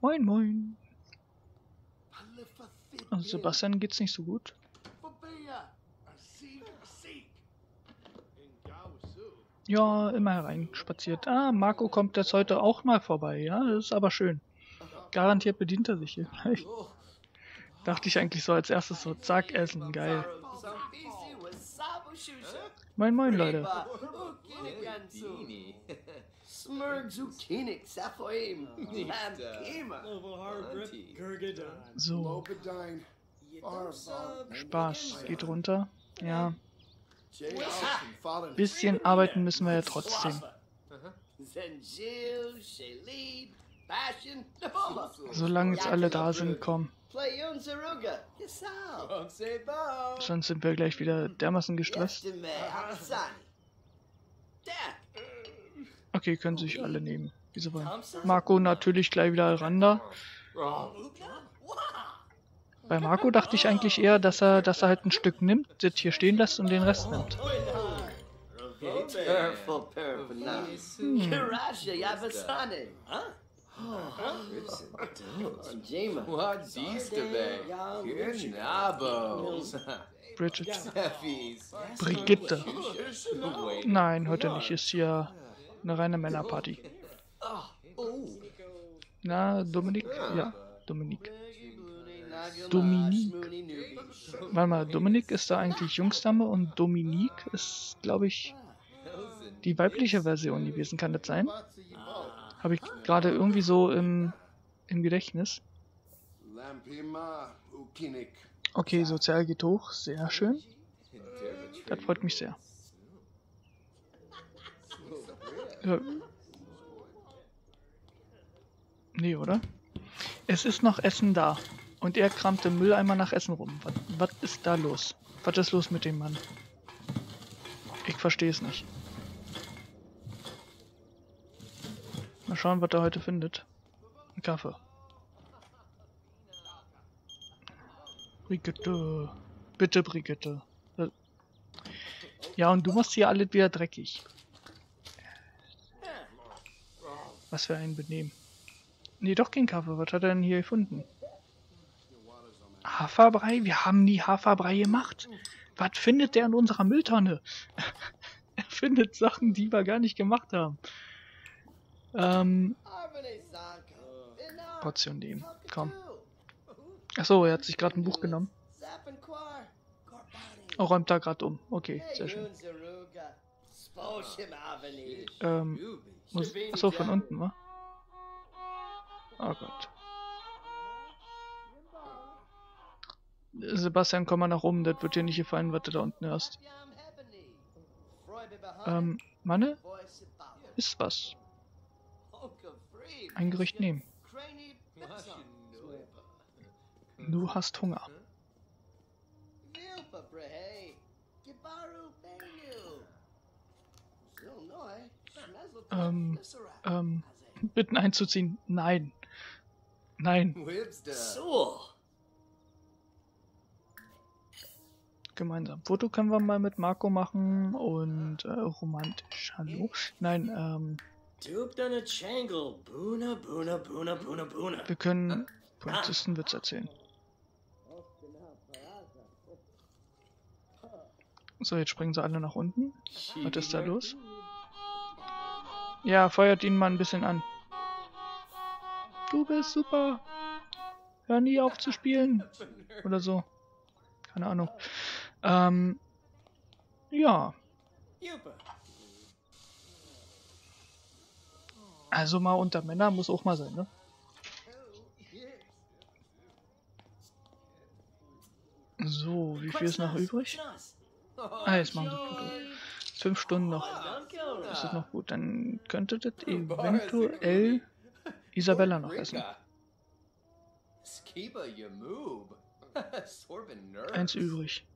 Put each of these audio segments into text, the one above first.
Moin, moin. Also Sebastian geht's nicht so gut. Ja, immer hereinspaziert. Ah, Marco kommt jetzt heute auch mal vorbei. Ja, das ist aber schön. Garantiert bedient er sich hier gleich. Dachte ich eigentlich so als erstes so, zack, essen, geil. Moin, moin, Leute. So. Spaß geht runter. Ja. Bisschen arbeiten müssen wir ja trotzdem. Solange jetzt alle da sind, komm. Sonst sind wir gleich wieder dermaßen gestresst. Okay, können sich alle nehmen, wie sie wollen. Marco natürlich gleich wieder ran da. Bei Marco dachte ich eigentlich eher, dass er halt ein Stück nimmt, das hier stehen lässt und den Rest nimmt. Bridget. Brigitte. Nein, heute nicht. Ist hier eine reine Männerparty. Na, Dominik? Ja, Dominik. Warte mal, Dominik ist da eigentlich Jungsdame und Dominique ist, glaube ich, die weibliche Version gewesen. Kann das sein? Habe ich gerade irgendwie so im Gedächtnis. Okay, sozial geht hoch. Sehr schön. Das freut mich sehr. Ja. Nee, oder? Es ist noch Essen da. Und er kramt im Mülleimer nach Essen rum. Was ist da los? Was ist los mit dem Mann? Ich verstehe es nicht. Mal schauen, was er heute findet. Ein Kaffee. Brigitte. Bitte, Brigitte. Ja, und du machst hier alles wieder dreckig. Was für ein Benehmen. Nee, doch kein Kaffee. Was hat er denn hier gefunden? Haferbrei? Wir haben nie Haferbrei gemacht. Was findet der in unserer Mülltonne? Er findet Sachen, die wir gar nicht gemacht haben. Portion nehmen. Komm. Achso, er hat sich gerade ein Buch genommen. Oh, räumt da gerade um. Okay, sehr schön. Achso, von unten, wa? Oh Gott. Sebastian, komm mal nach oben, das wird dir nicht gefallen, was du da unten hörst. Manne? Ist was? Ein Gericht nehmen. Du hast Hunger. Bitten einzuziehen. Nein. Nein. Gemeinsam. Foto können wir mal mit Marco machen und romantisch. Hallo? Nein, wir können Polizistenwitz erzählen. So, jetzt springen sie alle nach unten. Was ist da los? Ja, feuert ihn mal ein bisschen an. Du bist super. Hör nie auf zu spielen. Oder so. Keine Ahnung. Ja. Also mal unter Männern muss auch mal sein, ne? So, wie viel ist noch übrig? Ah, jetzt machen sie Foto. 5 Stunden noch. Das ist noch gut. Dann könnte das eventuell Isabella noch essen. Eins übrig.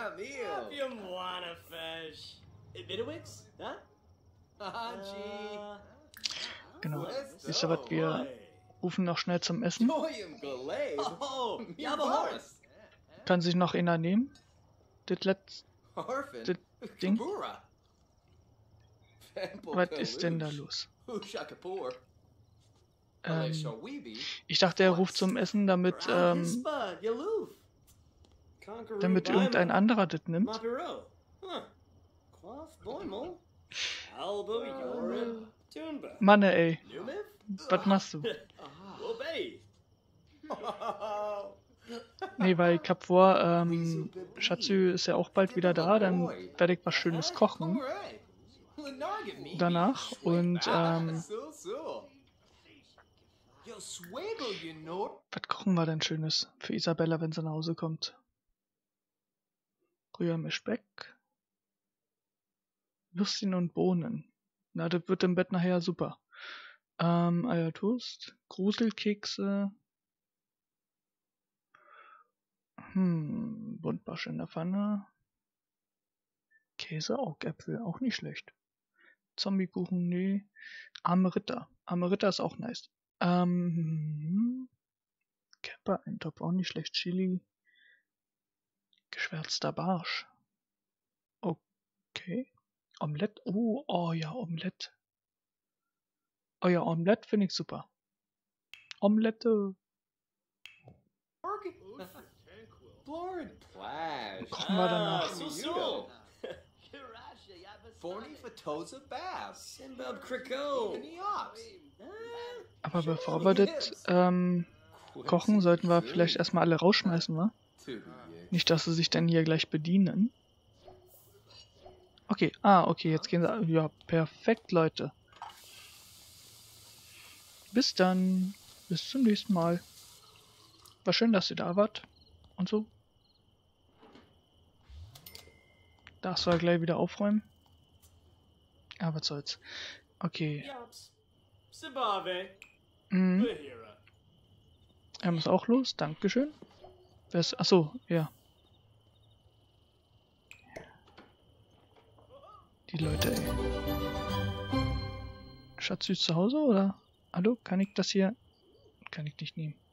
Genau. Wisst ihr was, wir rufen noch schnell zum Essen. Kann sich noch einer nehmen? Das letzte Ding. Was ist denn da los? Ich dachte, er ruft zum Essen, damit irgendein anderer das nimmt. Mann, ey. Was machst du? Nee, weil ich hab vor, Shatsu ist ja auch bald wieder da, dann werde ich was Schönes kochen. Danach. Und, was kochen wir denn Schönes für Isabella, wenn sie nach Hause kommt? Rührmischspeck. Würstchen und Bohnen. Na, das wird im Bett nachher super. Eiertoast, Gruselkekse. Buntbarsch in der Pfanne. Käse, Augäpfel, auch nicht schlecht. Zombiekuchen, nee. Arme Ritter. Arme Ritter ist auch nice. Camper-Eintopf, auch nicht schlecht. Chili. Geschwärzter Barsch. Okay. Omelette. Oh ja, Omelette. Oh ja, Omelette finde ich super. Omelette. Kochen wir danach. Aber bevor wir das kochen, sollten wir vielleicht erstmal alle rausschmeißen, wa? Nicht, dass sie sich dann hier gleich bedienen. Okay, okay, jetzt gehen sie. Ja, perfekt, Leute. Bis dann. Bis zum nächsten Mal. War schön, dass ihr da wart. Und so. Darfst du gleich wieder aufräumen? Aber was soll's. Okay. Er muss auch los. Dankeschön. Wer ist. Achso, ja. Die Leute, ey. Schatz, ist zu Hause oder? Hallo, kann ich das hier? Kann ich nicht nehmen.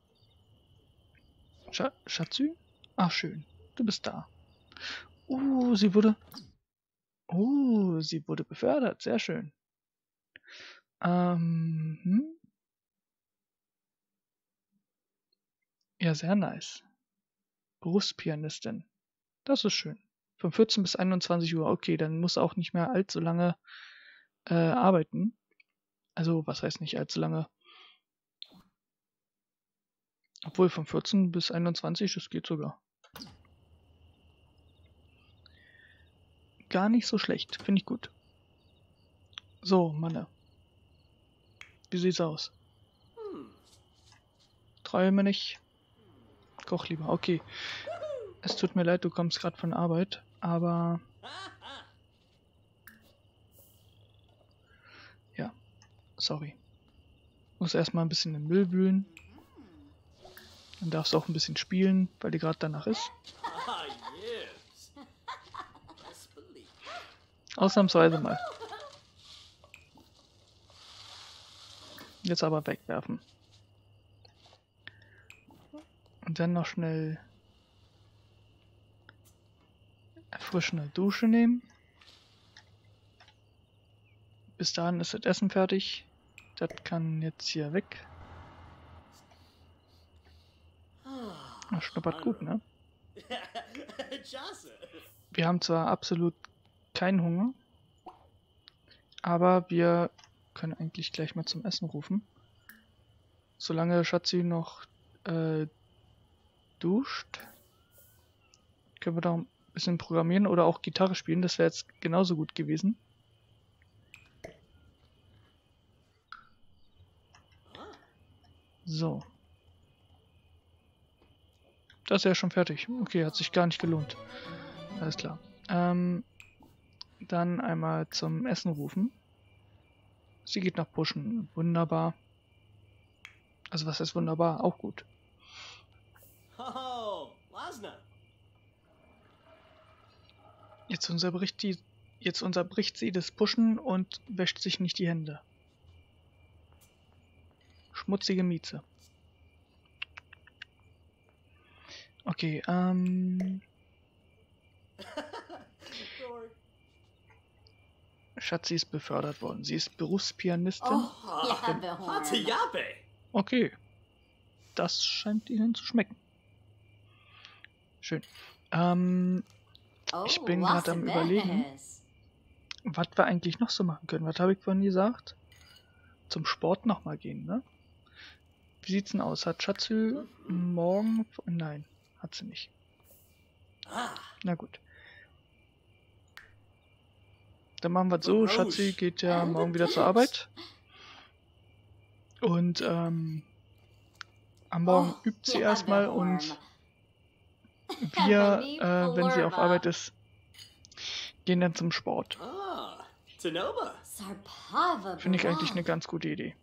Schatzi? Ach, schön. Du bist da. Sie wurde befördert. Sehr schön. Ja, sehr nice. Berufspianistin. Das ist schön. Von 14 bis 21 Uhr. Okay, dann muss auch nicht mehr allzu lange arbeiten. Also, was heißt nicht allzu lange? Obwohl, von 14 bis 21, das geht sogar. Gar nicht so schlecht. Finde ich gut. So, Manne. Wie sieht's aus? Träume nicht. Koch lieber. Okay. Es tut mir leid, du kommst gerade von Arbeit, aber... Ja, sorry. Muss erstmal ein bisschen im Müll wühlen. Dann darfst du auch ein bisschen spielen, weil dir gerade danach ist. Ausnahmsweise mal. Jetzt aber wegwerfen. Und dann noch schnell erfrischende Dusche nehmen. Bis dahin ist das Essen fertig. Das kann jetzt hier weg. Das schnuppert gut, ne? Wir haben zwar absolut keinen Hunger, aber wir können eigentlich gleich mal zum Essen rufen. Solange Schatzi noch duscht, können wir da ein bisschen programmieren oder auch Gitarre spielen. Das wäre jetzt genauso gut gewesen. So. Das ist ja schon fertig. Okay, hat sich gar nicht gelohnt. Alles klar. Dann einmal zum Essen rufen. Sie geht nach Pushen. Wunderbar. Also was heißt wunderbar? Auch gut. Jetzt unterbricht sie das Pushen und wäscht sich nicht die Hände. Schmutzige Mieze. Okay, Schatzi ist befördert worden. Sie ist Berufspianistin. Okay. Das scheint ihnen zu schmecken. Schön. Ich bin gerade am Überlegen, was wir eigentlich noch so machen können. Was habe ich vorhin gesagt? Zum Sport nochmal gehen, ne? Wie sieht's denn aus? Hat Schatzi morgen... Nein, hat sie nicht. Na gut. Dann machen wir es so. Schatzi geht ja morgen wieder zur Arbeit. Und am Morgen übt sie erstmal und wir, wenn sie auf Arbeit ist, gehen dann zum Sport. Finde ich eigentlich eine ganz gute Idee.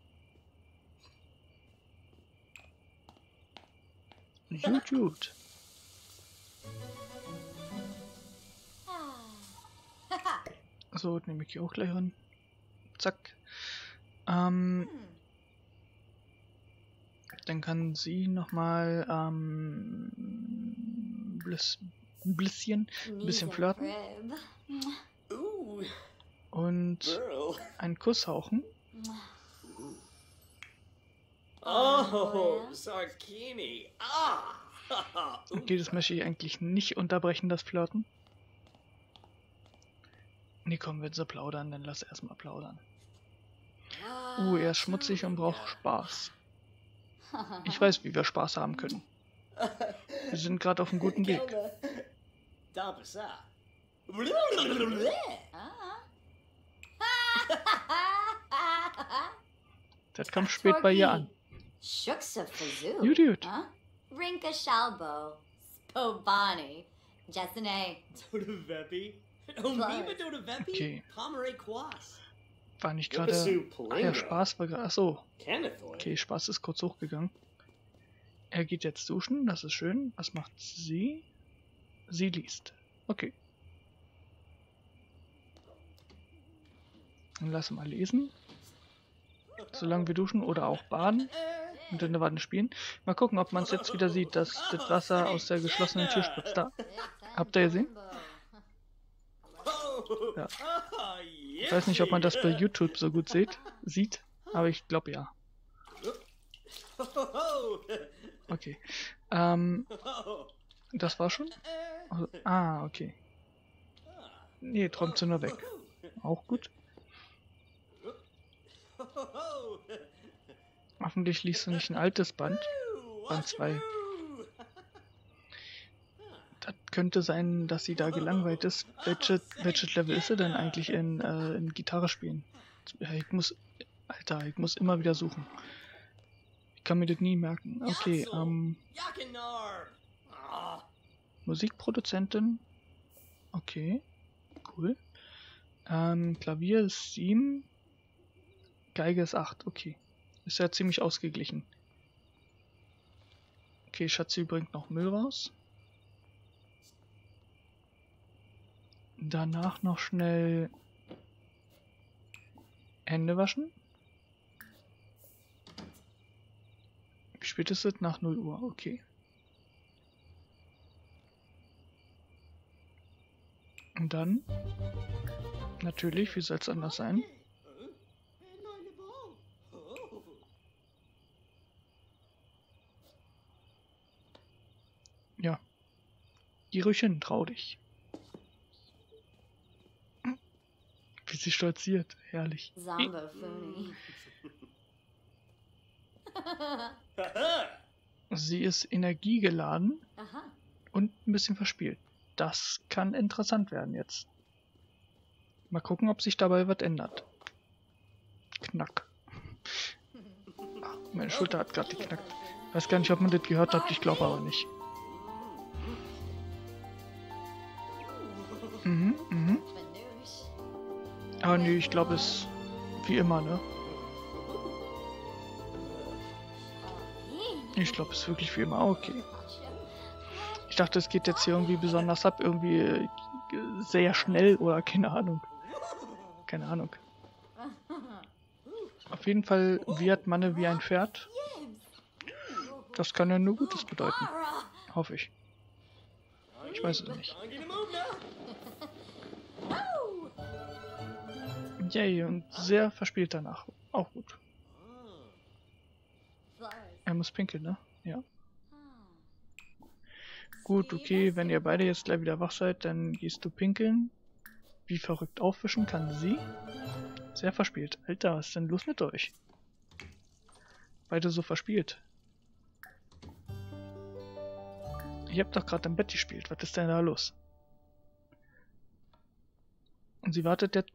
Gut, gut. So, nehme ich hier auch gleich ran. Zack. Dann kann sie nochmal ein bisschen flirten. Und einen Kuss hauchen. Okay, das möchte ich eigentlich nicht unterbrechen, das Flirten. Nee, komm, wenn sie plaudern, dann lass erstmal plaudern. Er ist schmutzig und braucht Spaß. Ich weiß, wie wir Spaß haben können. Wir sind gerade auf einem guten Weg. Das kommt spät bei ihr an. Gut. Okay. War nicht gerade... Ach ja, Spaß war gerade... Achso. Okay, Spaß ist kurz hochgegangen. Er geht jetzt duschen, das ist schön. Was macht sie? Sie liest. Okay. Dann lass mal lesen. Solange wir duschen oder auch baden. Und in der Wanne spielen. Mal gucken, ob man es jetzt wieder sieht, dass das Wasser aus der geschlossenen Tür spritzt. Da. Habt ihr gesehen? Ja. Ich weiß nicht, ob man das bei YouTube so gut sieht, aber ich glaube ja. Okay. Das war schon? Also, okay. Nee, träumt sie nur weg. Auch gut. Hoffentlich liest du nicht ein altes Band. Band 2. Das könnte sein, dass sie da gelangweilt ist. Welches Level ist sie denn eigentlich in Gitarre spielen? Ich muss immer wieder suchen. Ich kann mir das nie merken. Okay, Musikproduzentin. Okay, cool. Klavier ist 7. Geige ist 8. Okay. Ist ja ziemlich ausgeglichen. Okay, Schatzi bringt noch Müll raus. Danach noch schnell Hände waschen. Wie spät ist es? Nach 0 Uhr. Okay. Und dann, natürlich, wie soll es anders sein? Ja. Geh ruhig hin, trau dich. Wie sie stolziert. Herrlich. Sie ist energiegeladen und ein bisschen verspielt. Das kann interessant werden jetzt. Mal gucken, ob sich dabei was ändert. Knack. Ach, meine Schulter hat gerade geknackt. Weiß gar nicht, ob man das gehört hat, ich glaube aber nicht. Aber nee, ich glaube es wie immer, ne? Ich glaube es wirklich wie immer. Okay. Ich dachte, es geht jetzt hier irgendwie besonders ab, irgendwie sehr schnell oder keine Ahnung. Keine Ahnung. Auf jeden Fall wird Manne wie ein Pferd. Das kann ja nur Gutes bedeuten. Hoffe ich. Ich weiß es nicht. Yay, und sehr verspielt danach. Auch gut. Er muss pinkeln, ne? Ja. Gut, okay, wenn ihr beide jetzt gleich wieder wach seid, dann gehst du pinkeln. Wie verrückt aufwischen kann sie. Sehr verspielt. Alter, was ist denn los mit euch? Beide so verspielt. Ihr habt doch gerade im Bett gespielt. Was ist denn da los? Und sie wartet jetzt...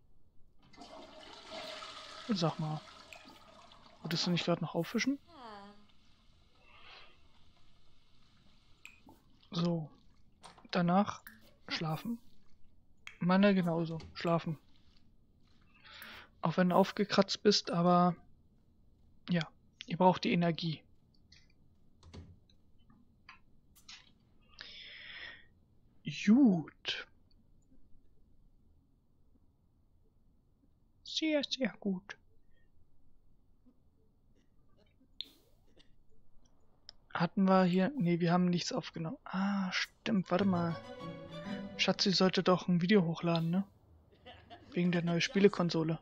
Sag mal. Wolltest du nicht gerade noch aufwischen? So. Danach schlafen. Manne genauso. Schlafen. Auch wenn du aufgekratzt bist, aber... Ja. Ihr braucht die Energie. Gut. Sehr, sehr gut. Hatten wir hier... Ne, wir haben nichts aufgenommen. Ah, stimmt. Warte mal. Schatzi sollte doch ein Video hochladen, ne? Wegen der neuen Spielekonsole.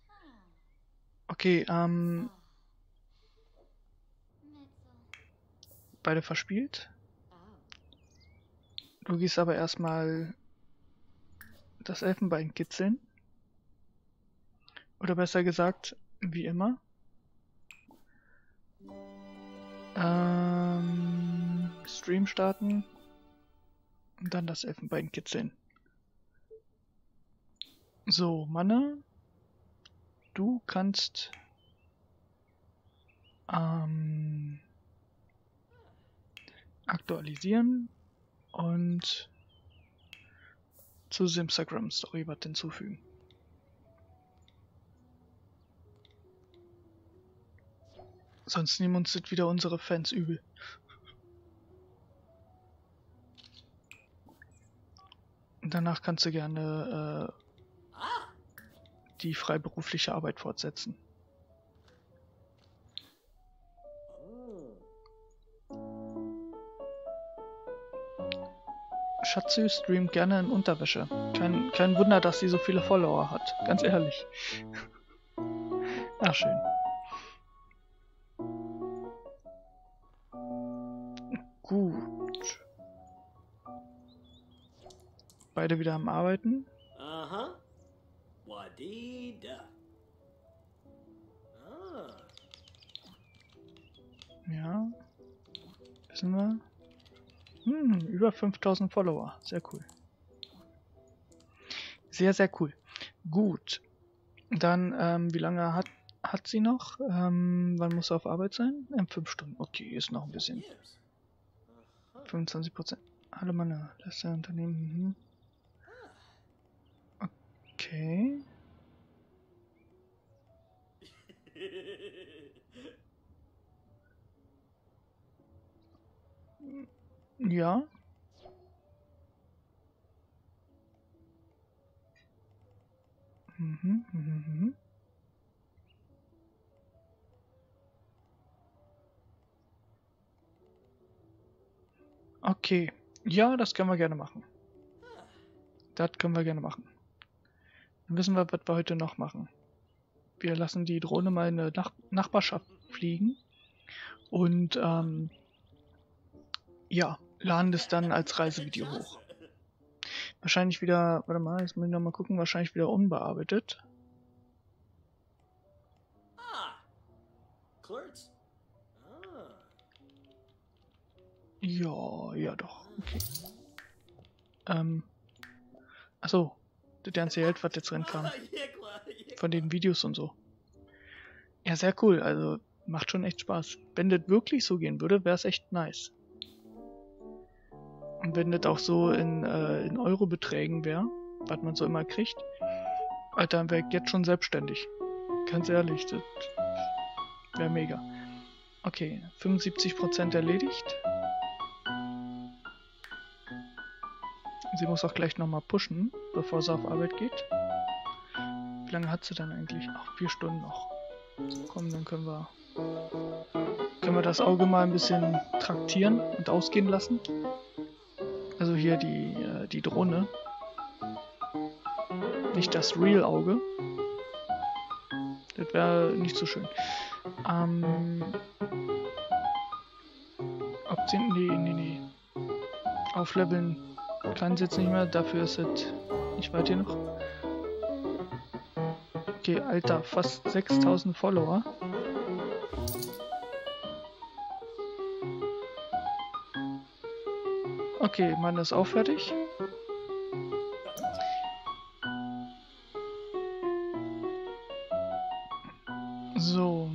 Okay, beide verspielt. Du gehst aber erstmal das Elfenbein kitzeln. Oder besser gesagt, wie immer. Stream starten. Und dann das Elfenbein kitzeln. So, Manne. Du kannst aktualisieren und zu Simstagram Story was hinzufügen. Sonst nehmen uns das wieder unsere Fans übel. Und danach kannst du gerne die freiberufliche Arbeit fortsetzen. Schatzi streamt gerne in Unterwäsche. Kein Wunder, dass sie so viele Follower hat. Ganz ehrlich. Ach, schön. Gut. Beide wieder am Arbeiten. Aha. Wadida. Ah. Ja. Wissen wir? Über 5000 Follower. Sehr cool. Sehr, sehr cool. Gut. Dann, wie lange hat sie noch? Wann muss sie auf Arbeit sein? 5 Stunden. Okay, ist noch ein bisschen. 25%. Hallo Mann, das ist ja Unternehmen. Okay. Ja. Okay. Ja, das können wir gerne machen. Das können wir gerne machen. Dann wissen wir, was wir heute noch machen. Wir lassen die Drohne mal in der Nachbarschaft fliegen. Und, ja, laden das dann als Reisevideo hoch. Wahrscheinlich wieder, warte mal, jetzt muss ich nochmal gucken, wahrscheinlich wieder unbearbeitet. Ja doch, okay. Achso, das ganze Geld, was jetzt reinkam. Von den Videos und so. Ja, sehr cool, also macht schon echt Spaß. Wenn das wirklich so gehen würde, wäre es echt nice. Und wenn das auch so in Eurobeträgen wäre, was man so immer kriegt, Alter, dann wäre ich jetzt schon selbstständig. Ganz ehrlich, das wäre mega. Okay, 75% erledigt. Sie muss auch gleich nochmal pushen, bevor sie auf Arbeit geht. Wie lange hat sie dann eigentlich? Ach, 4 Stunden noch. Komm, dann können wir das Auge mal ein bisschen traktieren und ausgehen lassen. Also hier die Drohne. Nicht das Real-Auge. Das wäre nicht so schön. abziehen? Nee. Aufleveln kann es jetzt nicht mehr, dafür ist es nicht weit hier noch. Okay, Alter, fast 6000 Follower. Okay, Mann ist auch fertig. So.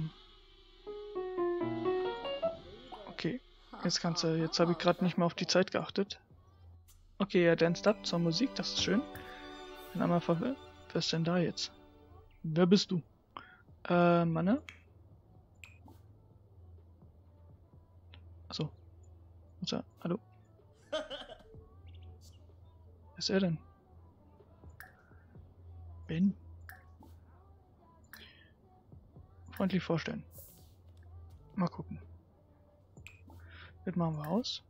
Okay, jetzt kannst du, jetzt habe ich gerade nicht mehr auf die Zeit geachtet. Okay, er danced up zur Musik, das ist schön. Bin einmal verwirrt. Wer ist denn da jetzt? Wer bist du? Manne? Achso. Hallo? Wer ist er denn? Ben? Freundlich vorstellen. Mal gucken. Das machen wir aus.